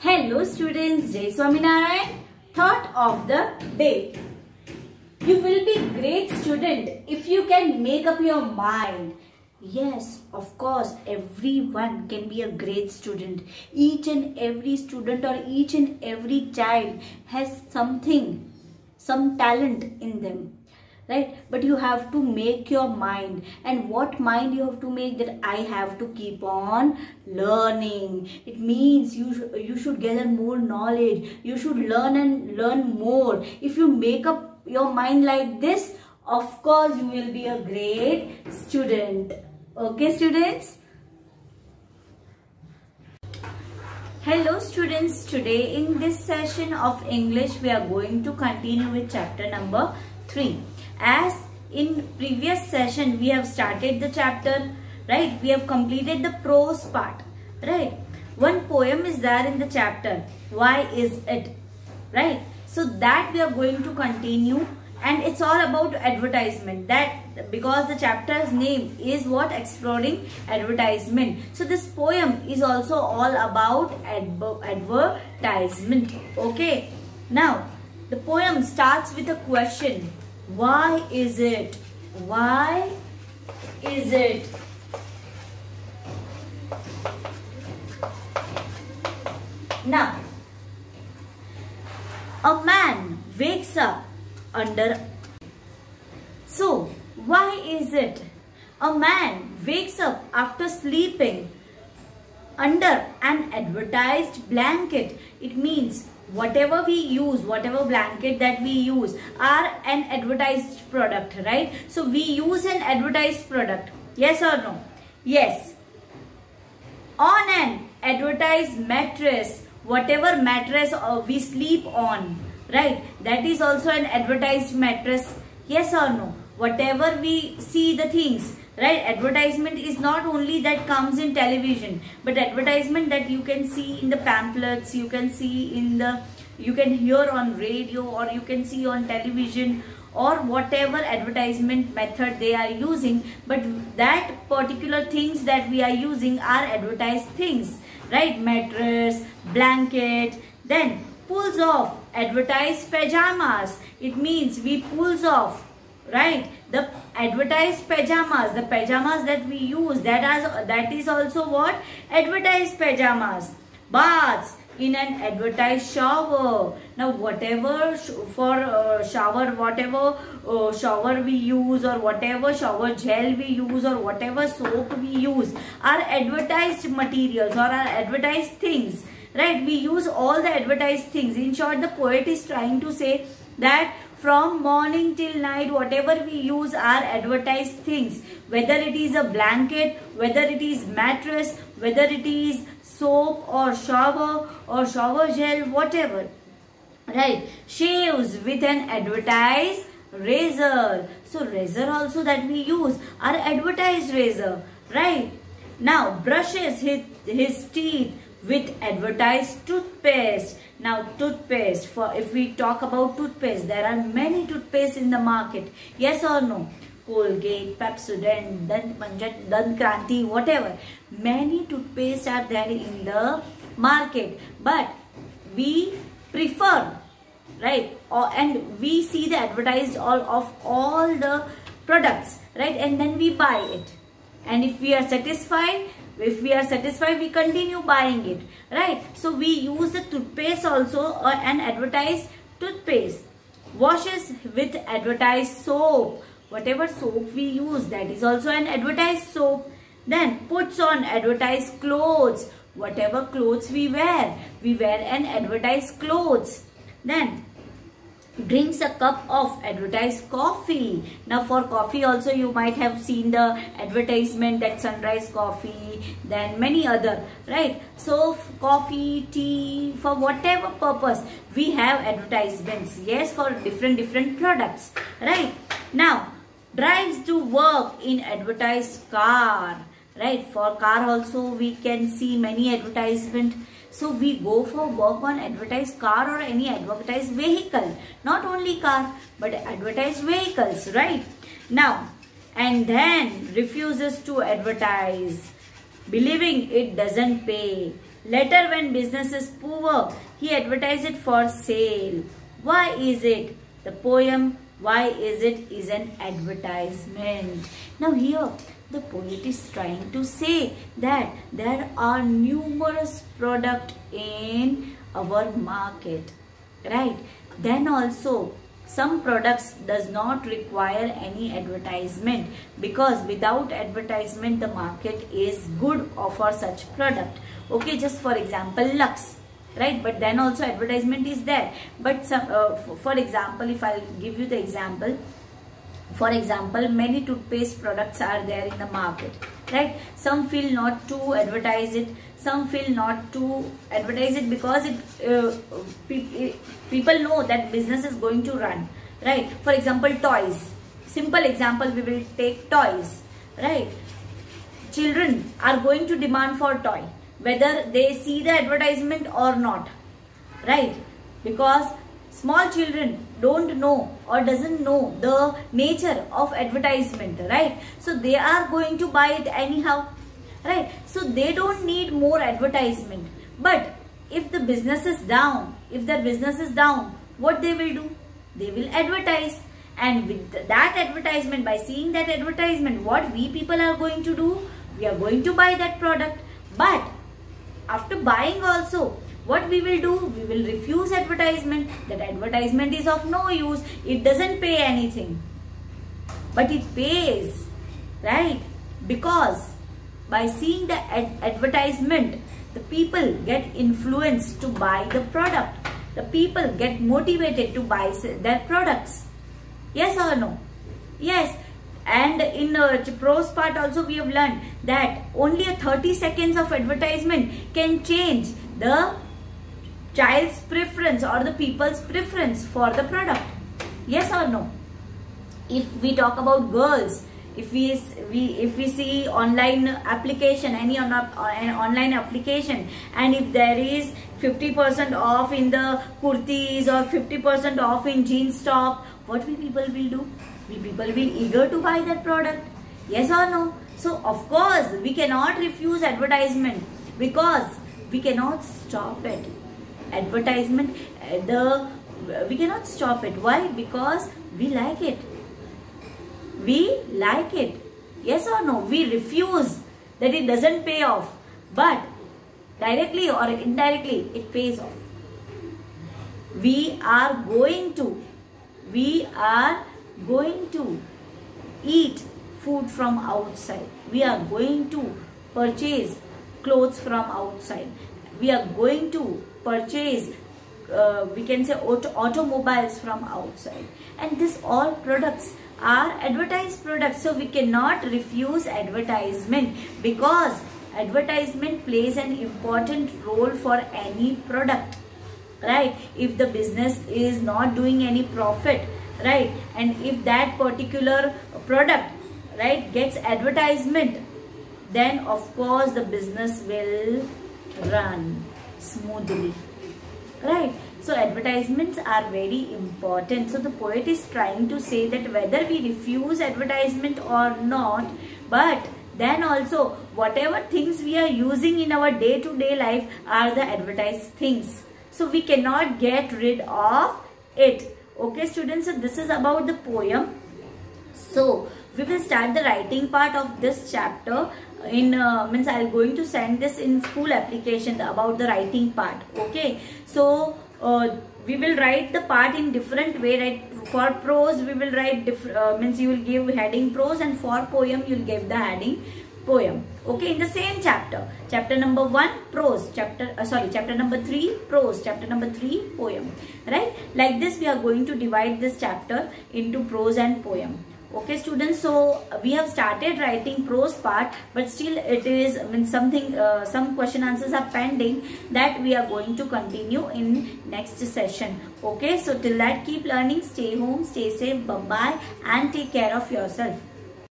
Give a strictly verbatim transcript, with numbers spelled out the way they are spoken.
Hello students, Jai Swaminarayan. Thought of the day. You will be great student if you can make up your mind. Yes, of course, everyone can be a great student. Each and every student or each and every child has something, some talent in them. Right, but you have to make your mind. And what mind you have to make? That I have to keep on learning. It means you sh you should gather more knowledge. You should learn and learn more. If you make up your mind like this, of course you will be a great student. Okay, students. Hello students, today in this session of English we are going to continue with chapter number three. As in previous session we have started the chapter, right? We have completed the prose part, right? One poem is there in the chapter, why is it, right? So that we are going to continue, and it's all about advertisement. That because the chapter's name is what? Exploring advertisement. So this poem is also all about adver advertisement. Okay. Now the poem starts with a question. Why is it? Why is it? Now, a man wakes up under. So, why is it? A man wakes up after sleeping under an advertised blanket. It means whatever we use, whatever blanket that we use are an advertised product, right? So we use an advertised product. Yes or no? Yes. On an advertised mattress, whatever mattress we sleep on, right? That is also an advertised mattress. Yes or no? Whatever we see the things, right? Advertisement is not only that comes in television, but advertisement that you can see in the pamphlets, you can see in the, you can hear on radio, or you can see on television, or whatever advertisement method they are using. But that particular things that we are using are advertised things, right? Mattress, blanket. Then pulls off, advertised pajamas. It means we pulls off, right? The advertised pajamas, the pajamas that we use, that is, that is also what? Advertised pajamas. Baths, in an advertised shower. Now whatever sh for uh, shower, whatever uh, shower we use, or whatever shower gel we use, or whatever soap we use are advertised materials or are advertised things, right? We use all the advertised things. In short, the poet is trying to say that from morning till night, whatever we use are advertised things. Whether it is a blanket, whether it is mattress, whether it is soap or shower or shower gel, whatever, right? Shaves with an advertised razor. So razor also that we use are advertised razor, right? Now brushes his, his teeth with advertised toothpaste. Now toothpaste, for if we talk about toothpaste, there are many toothpaste in the market. Yes or no? Colgate, Pepsodent, Dant Manjat, Dant Kranti, whatever. Many toothpaste are there in the market, but we prefer, right? Or, and we see the advertised all of all the products, right? And then we buy it. And if we are satisfied, if we are satisfied, we continue buying it, right? So we use the toothpaste also, or an advertised toothpaste. Washes with advertised soap. Whatever soap we use, that is also an advertised soap. Then puts on advertised clothes. Whatever clothes we wear, we wear an advertised clothes. Then drinks a cup of advertised coffee. Now for coffee also you might have seen the advertisement, that Sunrise Coffee, then many other, right? So coffee, tea, for whatever purpose we have advertisements. Yes, for different different products, right? Now drives to work in advertised car, right? For car also we can see many advertisement. So we go for work on advertised car or any advertised vehicle. Not only car, but advertised vehicles, right? Now, and then refuses to advertise, believing it doesn't pay. Later, when business is poor, he advertises it for sale. Why is it? The poem, why is it, is an advertisement. Now here, the poet is trying to say that there are numerous products in our market, right? Then also, some products does not require any advertisement, because without advertisement the market is good for such product. Okay, just for example, Lux, right? But then also advertisement is there. But some, uh, for example, if I'll give you the example, for example, many toothpaste products are there in the market, right? Some feel not to advertise it, some feel not to advertise it because it uh, pe people know that business is going to run, right? For example, toys. Simple example, we will take toys, right? Children are going to demand for toy, whether they see the advertisement or not, right? Because small children don't know or doesn't know the nature of advertisement, right? So they are going to buy it anyhow, right? So they don't need more advertisement. But if the business is down, if their business is down, what they will do? They will advertise. And with that advertisement, by seeing that advertisement, what we people are going to do? We are going to buy that product. But after buying also, what we will do? We will refuse advertisement. That advertisement is of no use. It doesn't pay anything. But it pays, right? Because by seeing the ad advertisement, the people get influenced to buy the product. The people get motivated to buy their products. Yes or no? Yes. And in uh, prose part also we have learned that only a thirty seconds of advertisement can change the child's preference or the people's preference for the product. Yes or no? If we talk about girls, if we we if we see online application, any on an online application, and if there is fifty percent off in the kurtis or fifty percent off in jeans top, what we people will do? We people will eager to buy that product. Yes or no? So of course we cannot refuse advertisement, because we cannot stop it. Advertisement, the we cannot stop it. Why? Because we like it. We like it. Yes or no? We refuse that it doesn't pay off. But directly or indirectly, it pays off. We are going to, we are going to eat food from outside. We are going to purchase clothes from outside. We are going to purchase, uh, we can say auto automobiles from outside. And this all products are advertised products. So we cannot refuse advertisement, because advertisement plays an important role for any product, right? If the business is not doing any profit, right, and if that particular product, right, gets advertisement, then of course the business will run smoothly, right? So advertisements are very important. So the poet is trying to say that whether we refuse advertisement or not, but then also whatever things we are using in our day-to-day life are the advertised things. So we cannot get rid of it. Okay students, so this is about the poem. So we will start the writing part of this chapter. In uh, means I am going to send this in school application about the writing part. Okay, so uh, we will write the part in different way, right? For prose we will write different, uh, means you will give heading prose, and for poem you will give the heading poem. Okay, in the same chapter, chapter number one prose, chapter uh, sorry chapter number three prose, chapter number three poem, right? Like this we are going to divide this chapter into prose and poem. Okay students, so we have started writing prose part, but still it is, I mean, something uh, some question answers are pending, that we are going to continue in next session. Okay, so till that, keep learning, stay home, stay safe, bye bye, and take care of yourself.